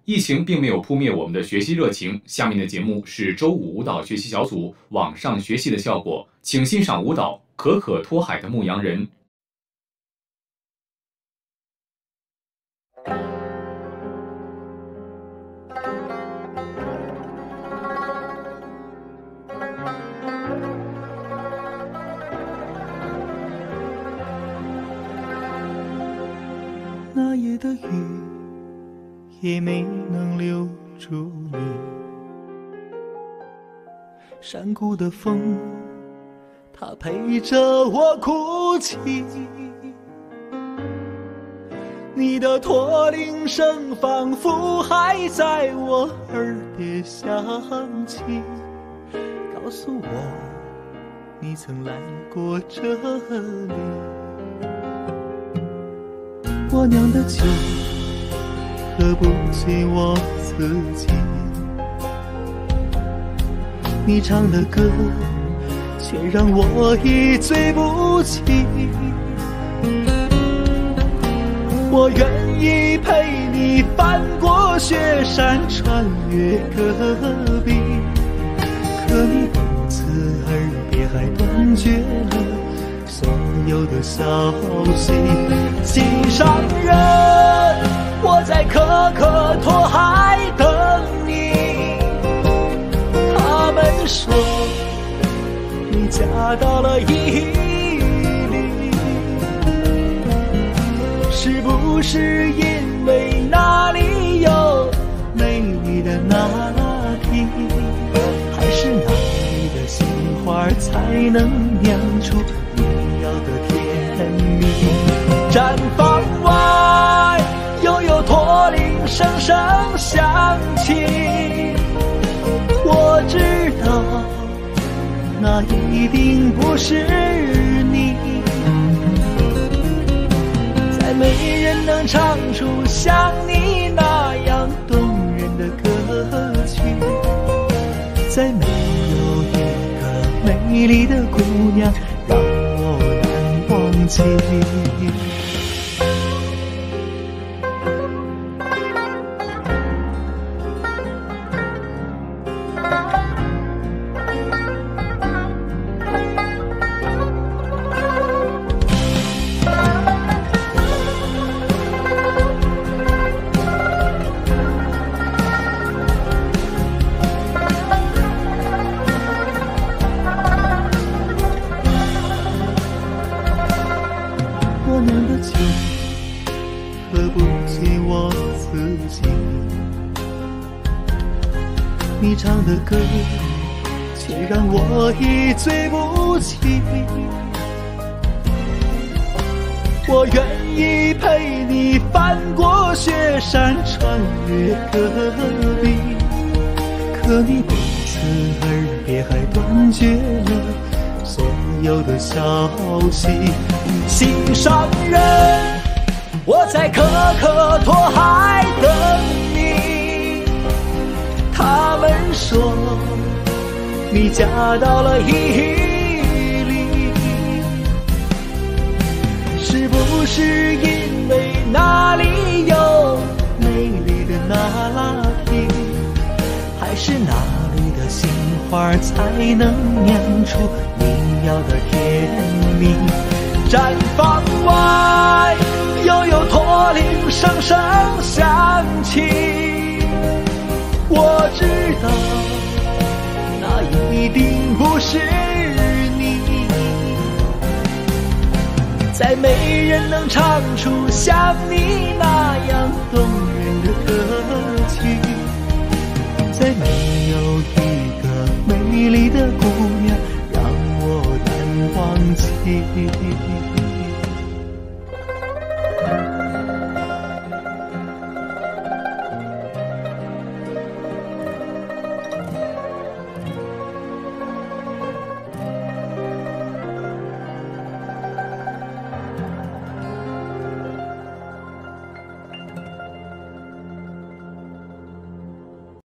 疫情并没有扑灭我们的学习热情。下面的节目是周五舞蹈学习小组网上学习的效果，请欣赏舞蹈《可可托海的牧羊人》。 那夜的雨也没能留住你，山谷的风它陪着我哭泣，你的驼铃声仿佛还在我耳边响起，告诉我你曾来过这里。我酿的酒喝不醉我自己，你唱的歌却让我一醉不起。我愿意陪你翻过雪山，穿越戈壁，可你不辞而别，还断绝了所有的消息。心上人，我在可可托海等你。他们说你嫁到了伊犁，是不是因为那里有美丽的那拉提，还是那里的杏花才能酿出你要的甜蜜？毡房外又有驼铃声声响起，我知道那一定不是你，再没人能唱出像你那样动人的歌曲，再没有一个美丽的姑娘让我难忘记。我酿的酒喝不醉我自己，你唱的歌却让我一醉不起。我愿意陪你翻过雪山，穿越戈壁，可你不辞而别，还断绝了所有的消息。心上人，我在可可托海等你。他们说你嫁到了伊犁，是不是因为那里有美丽的那拉提，还是那里的杏花才能酿出你要的甜蜜？毡房外又有驼铃声声响起，我知道那一定不是你，再没人能唱出像你那样动人的歌曲，再没有一个美丽的姑娘让我难忘记。